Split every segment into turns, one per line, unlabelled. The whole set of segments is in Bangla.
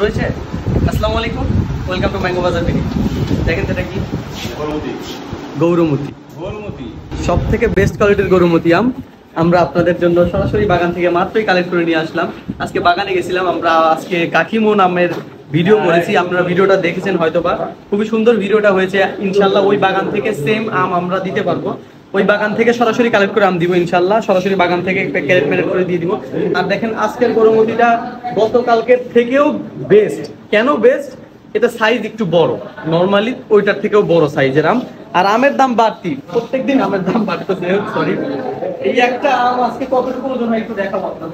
শুরু হয়েছে। আসসালামু আলাইকুম, welcome to mango bazaar video. দেখেন এটা কি গৌরমতি, সব থেকে বেস্ট কোয়ালিটির গৌরমতি আম আমরা আপনাদের জন্য সরাসরি বাগান থেকে মাত্রই কালেক্ট করে নিয়ে আসলাম। আজকে বাগানে গেছিলাম আমরা, আজকে কাকিমন আমের ভিডিও করেছি, আপনারা ভিডিওটা দেখেছেন হয়তোবা, খুবই সুন্দর ভিডিওটা হয়েছে। ইনশাল্লাহ ওই বাগান থেকে সেম আম আমরা দিতে পারবো, ওই বাগান থেকে সরাসরি কালেক্ট করে আম দিব ইনশাল্লাহ, সরাসরি বাগান থেকে একটা ক্যারেট ম্যারেট করে দিয়ে দিব। আর দেখেন আজকের গৌরমতিটা গতকালকের থেকেও বেস্ট। কেন বেস্ট? এটা সাইজ একটু বড়, নর্মালি ওইটার থেকেও বড় সাইজের আম। আর আমের দাম বাড়তি, প্রত্যেকদিন আমের দাম বাড়তেছে। সরি, এই একটা আম আজকে কতটুকু ওজন হয় একটু দেখাবো আপনাদের।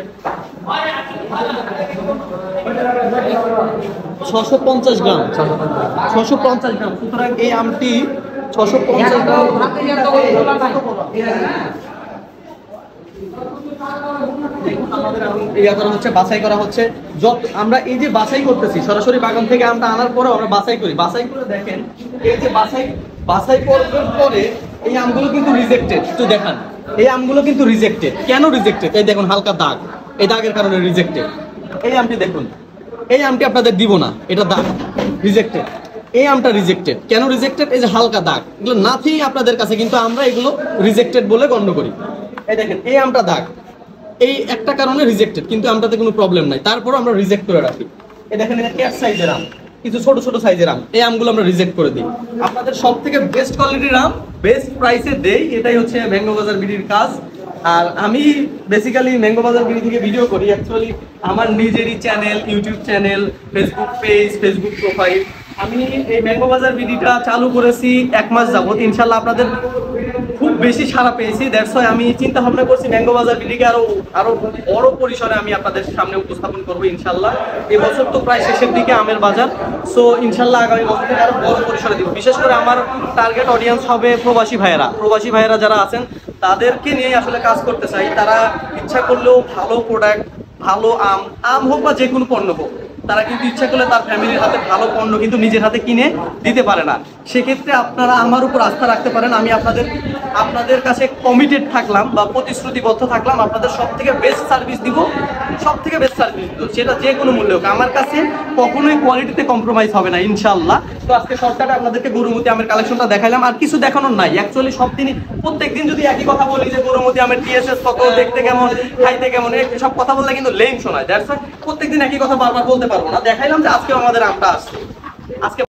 650 গ্রাম, 650 গ্রাম। সুতরাং এই আমটি 650 গ্রাম বাছাই করা হচ্ছে। আমরা এই যে বাছাই করতেছি সরাসরি বাগান থেকে আমটা আনার পরে আমরা বাছাই করি, বাছাই করে দেখেন এই যে বাছাই করার পরে এই আমগুলো কিন্তু রিজেক্টেড। একটু দেখান, এই আমগুলো কিন্তু রিজেক্টেড। কেন রিজেক্টেড? এই দেখুন হালকা দাগ, এই দাগের কারণে রিজেক্টেড। এই আমটি দেখুন, এই আমটি আপনাদের দিব না, এটা দাগ, রিজেক্টেড। এই আমটা রিজেক্টেড। কেন রিজেক্টেড? এই যে হালকা দাগ, এগুলো নাথিং আপনাদের কাছে, কিন্তু আমরা এগুলো রিজেক্টেড বলে গণ্য করি। এই দেখেন এই আমটা দাগ, এই একটা কারণে রিজেক্টেড, কিন্তু আমটাতে কোনো প্রবলেম নাই, তারপর আমরা রিজেক্ট করে রাখি। এই দেখেন এটা ক্যাট সাইজের আম, কিছু ছোট ছোট সাইজের আম, এই আমগুলো আমরা রিজেক্ট করে দিই। আপনাদের সব থেকে বেস্ট কোয়ালিটির আম বেস্ট প্রাইসে দেই, এটাই হচ্ছে ম্যাঙ্গো বাজার বিডির কাজ। আর আমি বেসিক্যালি ম্যাঙ্গো বাজার বিডি থেকে ভিডিও করি। অ্যাকচুয়ালি আমার নিজেরই channel, YouTube channel, Facebook page, Facebook profile. আমি এই ম্যাঙ্গো বাজার বিডিটা চালু করেছি 1 মাস যাবত। ইনশাল্লাহ আপনাদের খুব বেশি সাড়া পেয়েছি, দ্যাটস ওয়াই আমি চিন্তা ভাবনা করছি ম্যাঙ্গো বাজার বিডিকে আরো বড় পরিসরে আমি আপনাদের সামনে উপস্থাপন করবো ইনশাল্লাহ। এই বছর তো প্রায় শেষের দিকে আমের বাজার, সো ইনশাল্লাহ আগামী বছর থেকে আরো বড় পরিসরে দিব। বিশেষ করে আমার টার্গেট অডিয়েন্স হবে প্রবাসী ভাইয়েরা যারা আছেন, তাদেরকে নিয়ে আসলে কাজ করতে চাই। তারা ইচ্ছা করলেও ভালো প্রোডাক্ট, ভালো আম হোক বা যে কোনো পণ্য হোক, তারা কিন্তু ইচ্ছা করলে তার ফ্যামিলির হাতে ভালো পণ্য কিন্তু নিজের হাতে কিনে দিতে পারে না। সেক্ষেত্রে আপনারা আমার উপর আস্থা রাখতে পারেন। আমি আপনাদের কাছে কমিটেড থাকলাম বা প্রতিশ্রুতিবদ্ধ থাকলাম, আপনাদের সব থেকে বেস্ট সার্ভিস দিব, সেটা যে কোনো মূল্যে হোক। আমার কাছে কখনোই কোয়ালিটিতে কম্প্রোমাইজ হবে না ইনশাল্লাহ। তো আজকে শর্টকাটে আপনাদেরকে গৌরমতি আমের কালেকশনটা দেখাইলাম, আর কিছু দেখানোর নাই। অ্যাকচুয়ালি সব দিনই প্রত্যেকদিন যদি একই কথা বলি যে গৌরমতি আমের টিএসএস কত, দেখতে কেমন, খাইতে কেমন, সব কথা বললে কিন্তু লেম শোনায়। দ্যাটস ওয়াই প্রত্যেকদিন একই কথা বারবার বলতে পারবো না। দেখাইলাম যে আজকেও আমাদের আমটা আসছে। আজকে